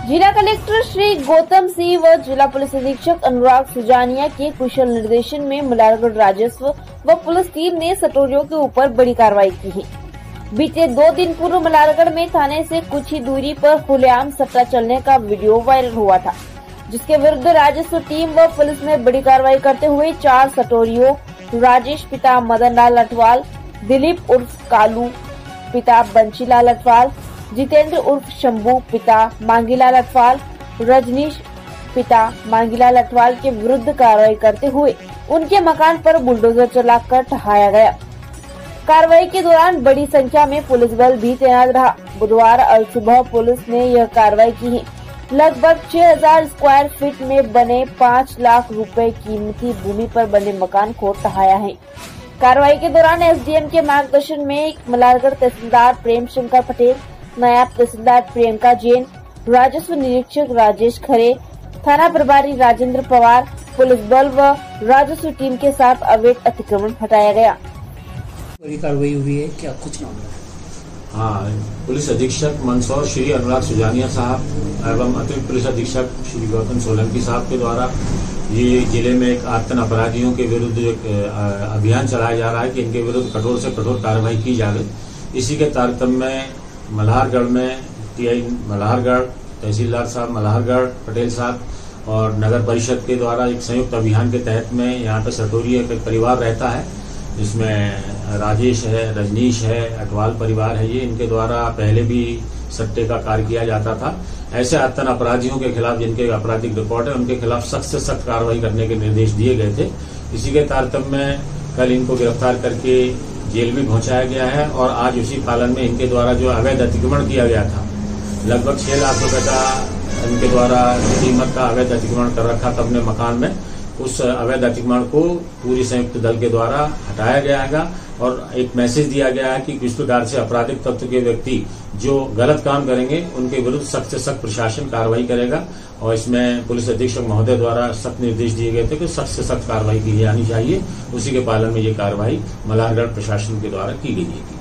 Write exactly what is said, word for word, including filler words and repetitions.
जिला कलेक्टर श्री गौतम सिंह व जिला पुलिस अधीक्षक अनुराग सुजानिया के कुशल निर्देशन में मल्हारगढ़ राजस्व व पुलिस टीम ने सटोरियों के ऊपर बड़ी कार्रवाई की है। बीते दो दिन पूर्व मल्हारगढ़ में थाने से कुछ ही दूरी पर खुलेआम सट्टा चलने का वीडियो वायरल हुआ था, जिसके विरुद्ध राजस्व टीम व पुलिस ने बड़ी कार्रवाई करते हुए चार सटोरियों राजेश पिता मदन लाल अठवाल, दिलीप उर्फ कालू पिता बंशीलाल अठवाल, जितेंद्र उर्फ शंभू पिता मांगीलाल अठवाल, रजनीश पिता मांगीलाल अठवाल के विरुद्ध कार्रवाई करते हुए उनके मकान पर बुलडोजर चलाकर ढहाया गया। कार्रवाई के दौरान बड़ी संख्या में पुलिस बल भी तैनात रहा। बुधवार अल सुबह पुलिस ने यह कार्रवाई की है। लगभग छह हजार स्क्वायर फीट में बने पाँच लाख रुपए कीमती भूमि पर बने मकान को ढहाया है। कार्रवाई के दौरान एसडीएम के मार्गदर्शन में मल्हारगढ़ तहसीलदार प्रेम शंकर पटेल, नायब तहसीलदार प्रियंका जैन, राजस्व निरीक्षक राजेश खरे, थाना प्रभारी राजेंद्र पवार, पुलिस बल व राजस्व टीम के साथ अवैध अतिक्रमण हटाया गया। बड़ी कार्रवाई हुई है, क्या कुछ मामला है? हाँ, पुलिस अधीक्षक मंदसौर श्री अनुराग सुजानिया साहब एवं अतिरिक्त पुलिस अधीक्षक श्री गौतम सोलंकी साहब के द्वारा ये जिले में एक आतंक अपराधियों के विरुद्ध एक अभियान चलाया जा रहा है कि इनके विरुद्ध कठोर से कठोर कार्रवाई की जाए। इसी के तारतम्य में मल्हारगढ़ में टीआई मल्हारगढ़, तहसीलदार साहब मल्हारगढ़ पटेल साहब और नगर परिषद के द्वारा एक संयुक्त अभियान के तहत में यहाँ पे सटोरी एक परिवार रहता है, जिसमें राजेश है, रजनीश है, अठवाल परिवार है। ये इनके द्वारा पहले भी सट्टे का कार्य किया जाता था। ऐसे आतंक अपराधियों के खिलाफ जिनके आपराधिक रिकॉर्ड है, उनके खिलाफ सख्त से सख्त कार्रवाई करने के निर्देश दिए गए थे। इसी के तारतम्य में कल इनको गिरफ्तार करके जेल में पहुंचाया गया है और आज उसी पालन में इनके द्वारा जो अवैध अतिक्रमण किया गया था, लगभग छह लाख रुपए का इनके द्वारा कीमत का अवैध अतिक्रमण कर रखा था अपने मकान में। उस अवैध अतिक्रमण को पूरी संयुक्त दल के द्वारा हटाया गया है और एक मैसेज दिया गया है कि किस प्रकार से आपराधिक तत्व के व्यक्ति जो गलत काम करेंगे उनके विरुद्ध सख्त से सख्त प्रशासन कार्रवाई करेगा। और इसमें पुलिस अधीक्षक महोदय द्वारा सख्त निर्देश दिए गए थे कि सख्त से सख्त कार्रवाई की जानी चाहिए। उसी के पालन में ये कार्रवाई मल्हारगढ़ प्रशासन के द्वारा की गई है।